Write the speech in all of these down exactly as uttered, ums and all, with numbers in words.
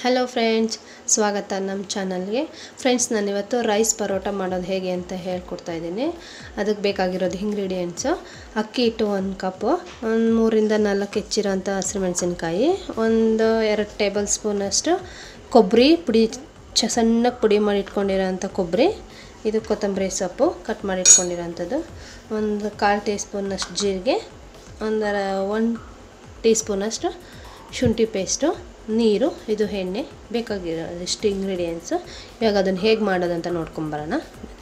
Hello friends, ಸ್ವಾಗತ ನಮ್ಮ ಚಾನಲ್ಗೆ. ಫ್ರೆಂಡ್ಸ್, ನಾನಿವತ್ತು ರೈಸ್ ಪರೋಟ ಮಾಡೋದು ಹೇಗೆ ಅಂತ ಹೇಳ್ಕೊಡ್ತಾ ಇದ್ದೀನಿ. ಅದಕ್ಕೆ ಬೇಕಾಗಿರೋದು ಇಂಗ್ರೀಡಿಯೆಂಟ್ಸು: ಅಕ್ಕಿ ಹಿಟ್ಟು ಒಂದು ಕಪ್ಪು, ಒಂದು ಮೂರಿಂದ ನಾಲ್ಕು ಹೆಚ್ಚಿರೋಂಥ ಹಸಿಮೆಣಸಿನ್ಕಾಯಿ, ಒಂದು ಎರಡು ಟೇಬಲ್ ಸ್ಪೂನಷ್ಟು ಕೊಬ್ಬರಿ ಪುಡಿ, ಚ ಸಣ್ಣಗೆ ಪುಡಿ ಮಾಡಿ ಇಟ್ಕೊಂಡಿರೋಂಥ ಕೊಬ್ಬರಿ, ಇದು ಕೊತ್ತಂಬರಿ ಸೊಪ್ಪು ಕಟ್ ಮಾಡಿ ಇಟ್ಕೊಂಡಿರೋಂಥದ್ದು, ಒಂದು ಕಾಲು ಟೀ ಸ್ಪೂನಷ್ಟು ಜೀರಿಗೆ, ಒಂದು ಒಂದು ಟೀ ಸ್ಪೂನಷ್ಟು ಶುಂಠಿ ಪೇಸ್ಟು, ನೀರು, ಇದು ಎಣ್ಣೆ. ಬೇಕಾಗಿರೋ ಇಷ್ಟು ಇಂಗ್ರೀಡಿಯೆಂಟ್ಸು. ಇವಾಗ ಅದನ್ನು ಹೇಗೆ ಮಾಡೋದಂತ ನೋಡ್ಕೊಂಬರೋಣ.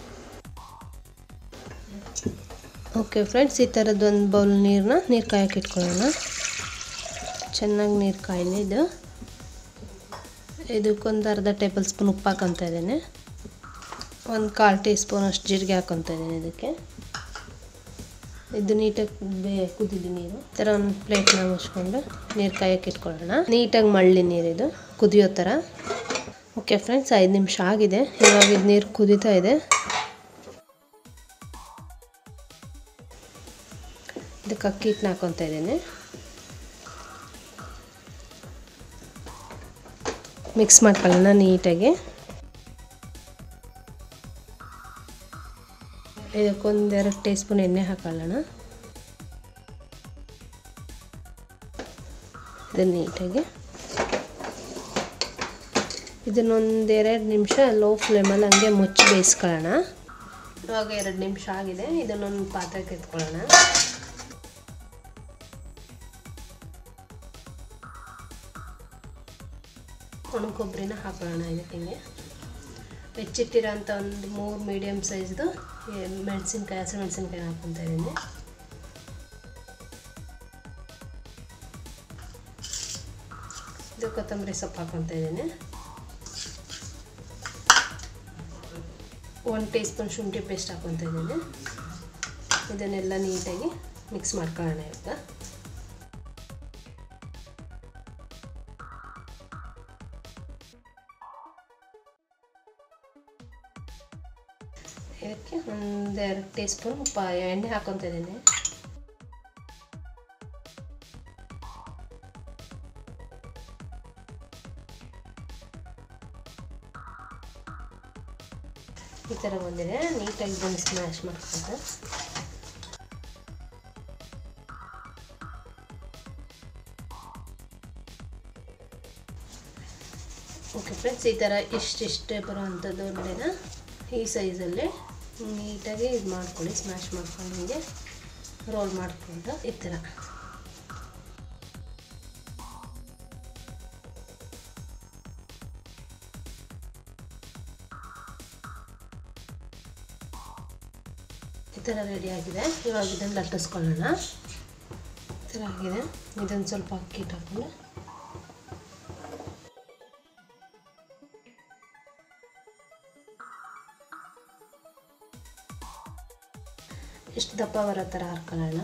ಓಕೆ ಫ್ರೆಂಡ್ಸ್, ಈ ಥರದ್ದೊಂದು ಬೌಲ್ ನೀರನ್ನ ನೀರು ಕಾಯಕ್ಕೆ ಇಟ್ಕೊಳ್ಳೋಣ. ಚೆನ್ನಾಗಿ ನೀರು ಕಾಯಲಿ. ಇದು ಇದಕ್ಕೊಂದು ಅರ್ಧ ಟೇಬಲ್ ಸ್ಪೂನ್ ಉಪ್ಪು ಹಾಕೊತಾ ಇದ್ದೀನಿ. ಒಂದು ಕಾಲು ಟೀ ಸ್ಪೂನ್ ಅಷ್ಟು ಜೀರಿಗೆ ಹಾಕೊತಾ ಇದ್ದೀನಿ ಇದಕ್ಕೆ. ಇದು ನೀಟಾಗಿ ಬೇ ಕುದೀಲಿ ನೀರು. ಈ ಥರ ಒಂದು ಪ್ಲೇಟ್ನ ಮುಚ್ಕೊಂಡು ನೀರು ಕಾಯಕ್ಕೆ ಇಟ್ಕೊಳ್ಳೋಣ. ನೀಟಾಗಿ ಮಳ್ಳಿ ನೀರಿದು ಕುದಿಯೋ ಥರ. ಓಕೆ ಫ್ರೆಂಡ್ಸ್, ಐದು ನಿಮಿಷ ಆಗಿದೆ. ಇವಾಗ ಇದು ನೀರು ಕುದೀತಾ ಇದೆ. ಇದಕ್ಕೆ ಅಕ್ಕಿ ಹಿಟ್ಟನ್ನ ಹಾಕೊತಾ ಇದ್ದೀನಿ. ಮಿಕ್ಸ್ ಮಾಡ್ಕೊಳ್ಳೋಣ ನೀಟಾಗಿ. ಇದಕ್ಕೊಂದೆರಡು ಟೀ ಸ್ಪೂನ್ ಎಣ್ಣೆ ಹಾಕೊಳ್ಳೋಣ. ಇದನ್ನು ನೀಟಾಗಿ ಇದನ್ನೊಂದೆರಡು ನಿಮಿಷ ಲೋ ಫ್ಲೇಮಲ್ಲಿ ಹಂಗೆ ಮುಚ್ಚಿ ಬೇಯಿಸ್ಕೊಳ್ಳೋಣ. ಇವಾಗ ಎರಡು ನಿಮಿಷ ಆಗಿದೆ. ಇದನ್ನೊಂದು ಪಾತ್ರೆಗೆ ಎತ್ಕೊಳ್ಳೋಣ. ಒಣ ಕೊಬ್ಬರಿನ ಹಾಕೊಳ್ಳೋಣ ಇದಕ್ಕೆ. ಹಿಂಗೆ ಹೆಚ್ಚಿಟ್ಟಿರೋಂಥ ಒಂದು ಮೂರು ಮೀಡಿಯಮ್ ಸೈಜ್ದು ಮೆಣಸಿನ್ಕಾಯಿ, ಹಸಿರು ಮೆಣಸಿನ್ಕಾಯಿ ಹಾಕ್ಕೊತಾ ಇದ್ದೀನಿ. ಇದು ಕೊತ್ತಂಬರಿ ಸೊಪ್ಪು ಹಾಕ್ಕೊತಾ ಇದ್ದೀನಿ. ಒಂದು ಟೀ ಸ್ಪೂನ್ ಶುಂಠಿ ಪೇಸ್ಟ್ ಹಾಕ್ಕೊತಾ ಇದ್ದೀನಿ. ಇದನ್ನೆಲ್ಲ ನೀಟಾಗಿ ಮಿಕ್ಸ್ ಮಾಡ್ಕೊಳ್ಳೋಣ ಇವಾಗ. ಇದಕ್ಕೆ ಒಂದೆರಡು ಟೀ ಸ್ಪೂನ್ ಉಪ್ಪ ಎಣ್ಣೆ ಹಾಕ್ಕೊತಾ ಇದ್ದೀನಿ. ಈ ಥರ ಬಂದಿದೆ. ನೀಟಾಗಿ ಇದನ್ನು ಸ್ಮ್ಯಾಶ್ ಮಾಡ್ಕೊಂಡು ಓಕೆ ಫ್ರೆಂಡ್ಸ್, ಈ ಥರ ಇಷ್ಟಿಷ್ಟೇ ಬರೋವಂಥದ್ದು ಉಂಡೆನ ಈ ಸೈಜಲ್ಲಿ ನೀಟಾಗಿ ಇದು ಮಾಡ್ಕೊಳ್ಳಿ. ಸ್ಮ್ಯಾಶ್ ಮಾಡ್ಕೊಂಡು ಹಿಂಗೆ ರೋಲ್ ಮಾಡಿಕೊಂಡು ಈ ಥರ ಈ ಥರ ರೆಡಿ ಆಗಿದೆ. ಇವಾಗ ಇದನ್ನು ಲಟ್ಟಿಸ್ಕೊಳ್ಳೋಣ. ಈ ಥರ ಆಗಿದೆ. ಇದನ್ನು ಸ್ವಲ್ಪ ಅಕ್ಕಿ ಹಿಟ್ಟು ಹಾಕ್ಕೊಂಡು ಇಷ್ಟು ದಪ್ಪ ಬರೋ ಥರ ಹಾಕ್ಕೊಳ್ಳೋಣ.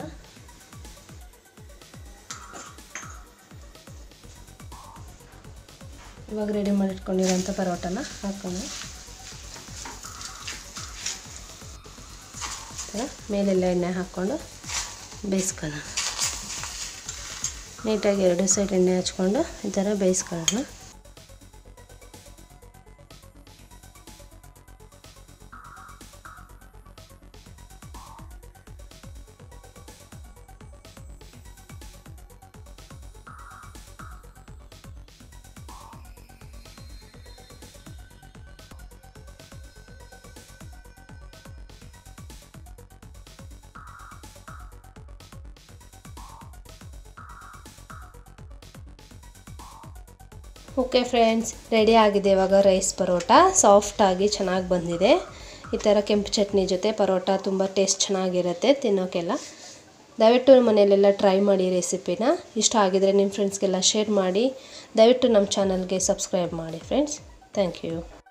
ಇವಾಗ ರೆಡಿ ಮಾಡಿ ಇಟ್ಕೊಂಡಿರೋಂಥ ಪರೋಟನ ಹಾಕೋಣ. ಮೇಲೆಲ್ಲ ಎಣ್ಣೆ ಹಾಕ್ಕೊಂಡು ಬೇಯಿಸ್ಕೊಳ್ಳೋಣ. ನೀಟಾಗಿ ಎರಡು ಸೈಡ್ ಎಣ್ಣೆ ಹಚ್ಕೊಂಡು ಈ ಥರ ಬೇಯಿಸ್ಕೊಳ್ಳೋಣ. ಓಕೆ ಫ್ರೆಂಡ್ಸ್, ರೆಡಿ ಆಗಿದೆ ಇವಾಗ ರೈಸ್ ಪರೋಟ. ಸಾಫ್ಟಾಗಿ ಚೆನ್ನಾಗಿ ಬಂದಿದೆ. ಈ ಥರ ಕೆಂಪು ಚಟ್ನಿ ಜೊತೆ ಪರೋಟ ತುಂಬ ಟೇಸ್ಟ್ ಚೆನ್ನಾಗಿರುತ್ತೆ ತಿನ್ನೋಕ್ಕೆಲ್ಲ. ದಯವಿಟ್ಟು ಮನೆಯಲ್ಲೆಲ್ಲ ಟ್ರೈ ಮಾಡಿ ರೆಸಿಪಿನ. ಇಷ್ಟ ಆಗಿದರೆ ನಿಮ್ಮ ಫ್ರೆಂಡ್ಸ್ಗೆಲ್ಲ ಶೇರ್ ಮಾಡಿ. ದಯವಿಟ್ಟು ನಮ್ಮ ಚಾನಲ್ಗೆ ಸಬ್ಸ್ಕ್ರೈಬ್ ಮಾಡಿ ಫ್ರೆಂಡ್ಸ್. Thank you.